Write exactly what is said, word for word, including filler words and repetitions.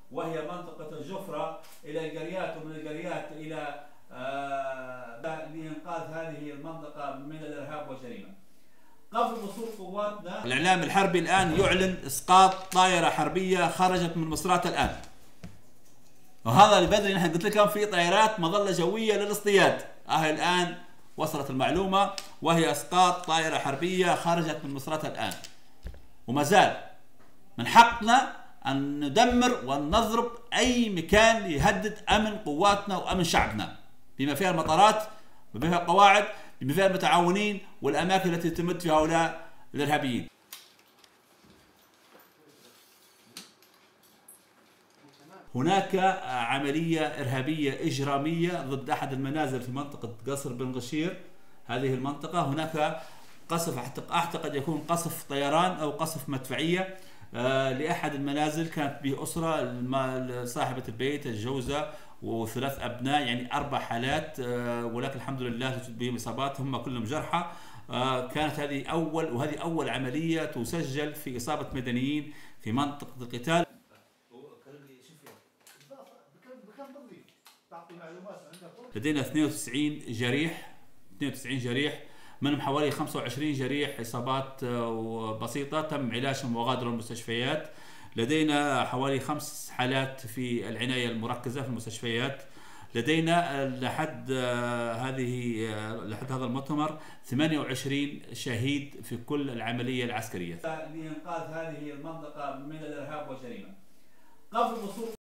وهي منطقة الجفرة إلى القريات، ومن القريات إلى آه لإنقاذ هذه المنطقة من الإرهاب والجريمة. قبل وصول قواتنا، الإعلام الحربي الآن يعلن إسقاط طائرة حربية خرجت من مصراتة الآن. وهذا اللي بدري نحن قلت لكم في طائرات مظلة جوية للاصطياد، آه الآن وصلت المعلومة وهي إسقاط طائرة حربية خرجت من مصراتة الآن. وما زال من حقنا أن ندمر وأن نضرب أي مكان يهدد أمن قواتنا وأمن شعبنا، بما فيها المطارات، بما فيها القواعد، بما فيها المتعاونين والأماكن التي تمد فيها هؤلاء الإرهابيين. هناك عملية إرهابية إجرامية ضد أحد المنازل في منطقة قصر بن غشير. هذه المنطقة هناك قصف، أعتقد يكون قصف طيران أو قصف مدفعية آه لأحد المنازل، كانت به أسرة، صاحبة البيت الجوزة وثلاث أبناء، يعني أربع حالات، آه ولكن الحمد لله لا توجد بهم إصابات، هم كلهم جرحى. آه كانت هذه أول وهذه أول عملية تسجل في إصابة مدنيين في منطقة القتال. لدينا اثنين وتسعين جريح، اثنين وتسعين جريح، منهم حوالي خمسة وعشرين جريح إصابات بسيطة تم علاجهم وغادروا المستشفيات. لدينا حوالي خمس حالات في العناية المركزة في المستشفيات. لدينا لحد هذه لحد هذا المؤتمر ثمانية وعشرين شهيد في كل العملية العسكرية لإنقاذ هذه المنطقة من الإرهاب والجريمة. قبل وصول